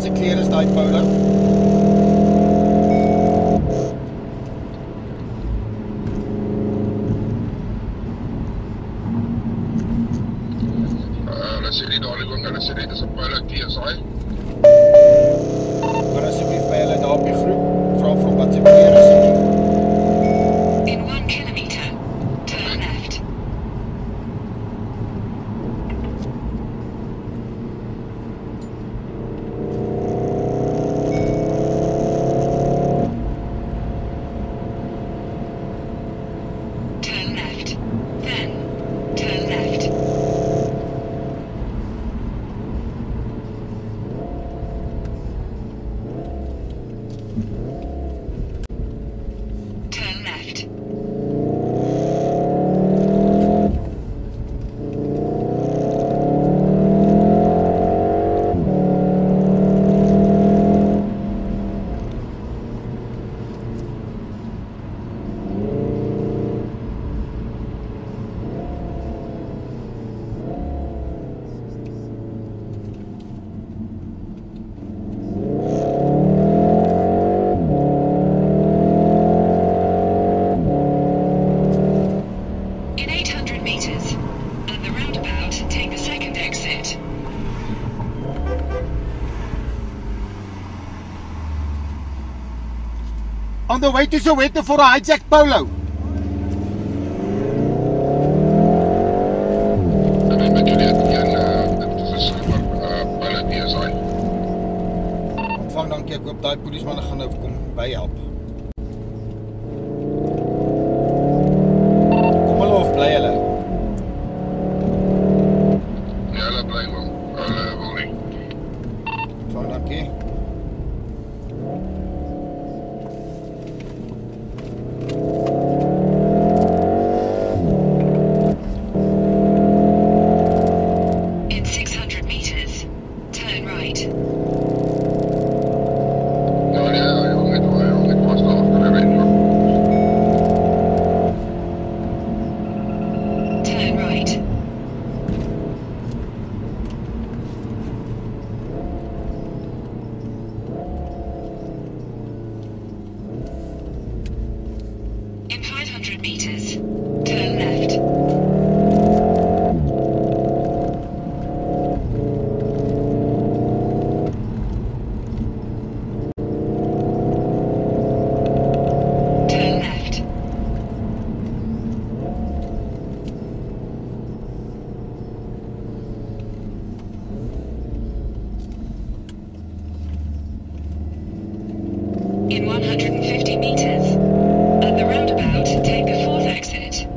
se klere is daai Paulo? Hulle sê nie dadelik ook, hulle sê net is 'n Paulo TSI. Maar asseblief by hulle daar op die groep, vra vir hom wat se klere asseblief. In 1 kilometer, turn left. Turn left. Then, turn left. Turn left. In 800 meters, at the roundabout, take the second exit. On the way to Soweto for a hijack Paulo. En dan met jullie dit is 'n Paulo TSI. Ontvang dankie, ek hoop daai polismanne gaan nou kom byhelp. Kom hulle of bly hulle? Nee, hulle bly wel. Hulle wil nie. Ontvang dankie. In 600 meters, turn right. Ja, nee, hy wil net was daar agter die ren. Turn right. In 500 meters, turn left. Turn left. In 150 meters, at the roundabout, take the fourth exit.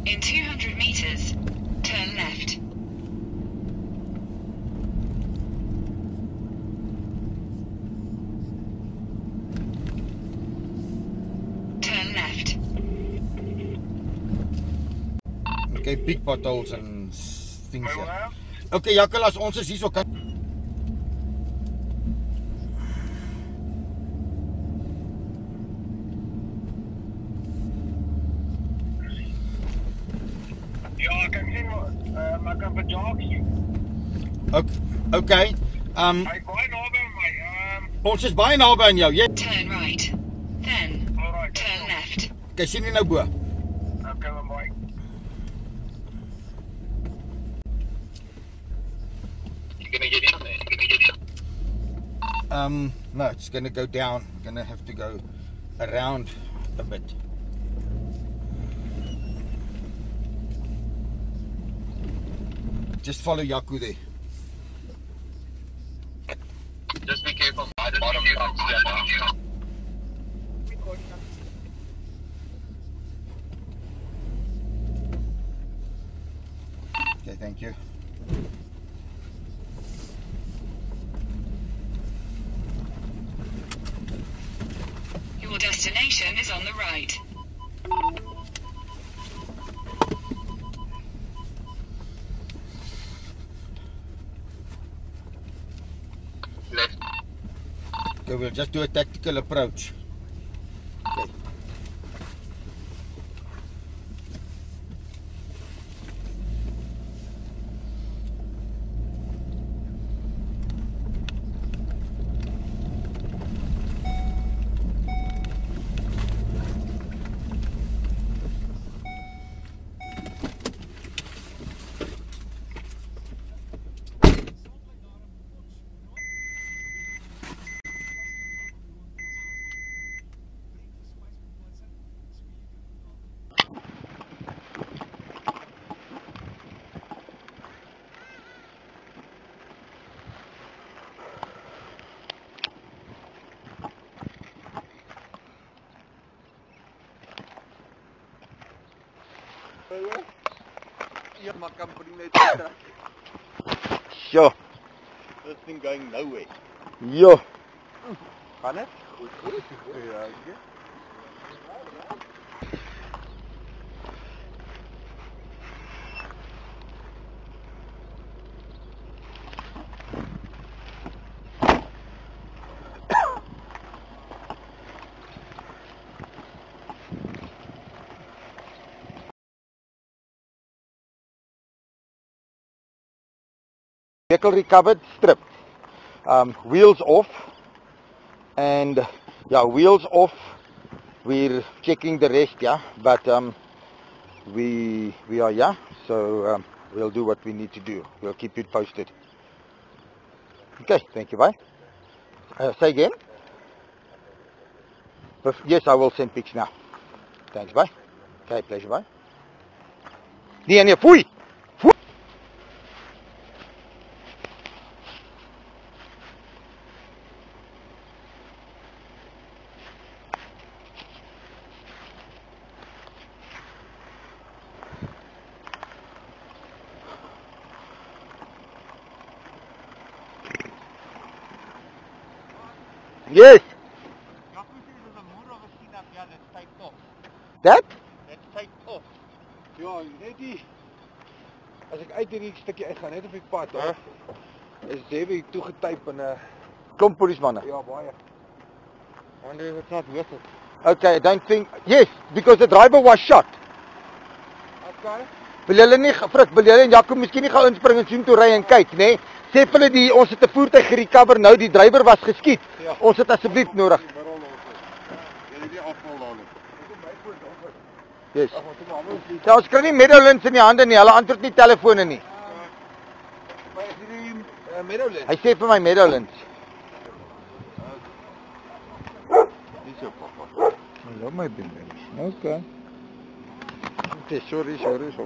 In 200 meters, turn left. Turn left. Okay, big potholes and things here. Okay, Jakkelaas, ons is hierso kan. Ja, ek kan sien maar ek kan vir Jacques. Okay. Hy baie naby aan my. Ons is baie naby aan jou. Jy Turn right. Then, Alright. turn left. okay, sien jy nou bo? Okay, my. You gonna get in there? You gonna get in? No, it's gonna go down. Gonna have to go around a bit. Just follow Jaco there. Just be careful. Bottom comes down. Okay, thank you. Your destination is on the right. Left. Okay, we'll just do a tactical approach. Okay. Yeah, my company made that. Sure. This thing going nowhere. Yo. Kan het? Goed. Ja, okay. Vehicle recovered, stripped. Wheels off. And yeah, wheels off. We're checking the rest, yeah. But we are, yeah. So we'll do what we need to do. We'll keep you posted. Okay, thank you, bye. Say again? Yes, I will send pics now. Thanks, bye. Okay, pleasure, bye. Nee, foei! Foei! Yes! That? Net sy op. Ja, net die as ek uit hierdie stukkie uit gaan, net op die pad, is Debbie toegetyp in 'n Klomp polismanne. ja, baie. And it's not worth it. Okay, I don't think... Yes, because the driver was shot. Okay. Wil julle nie, Frik, wil julle en Jaco miskien nie gaan inspring en soen toe ry en kyk, nê? Sê vir hulle ons het 'n voertuig gerecover nou, die drywer was geskiet. Ja. Ons het asseblief nodig. Jy die afval daar nie. Yes. Ja, ons kry nie Meadowlands in die hande nie, hulle antwoord nie telefone nie. Maar is hierdie Meadowlands? Hy sê vir my Meadowlands. Dis jou papa. Hallo my baby. Okay. Okay, sorry.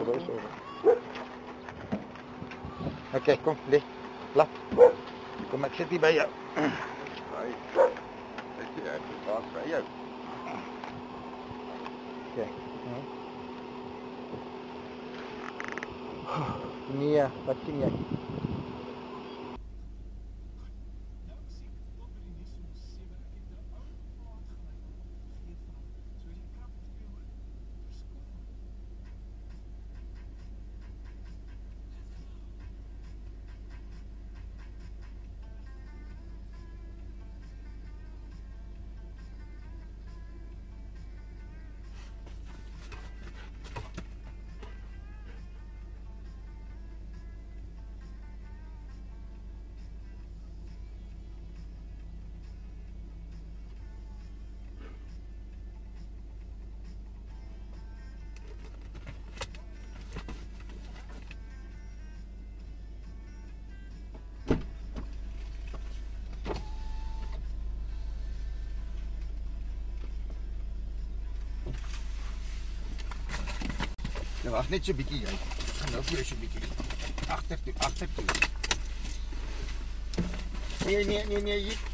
Okay, kom, lê. Lap. Kom, ek sit hier by jou. Hey. Ek sê ek was by jou. Okay. Nee, wat sien jy? Ja, wag net so 'n bietjie jy. Gaan nou vir jou so 'n bietjie. Agter toe, agter toe. Nee, hier.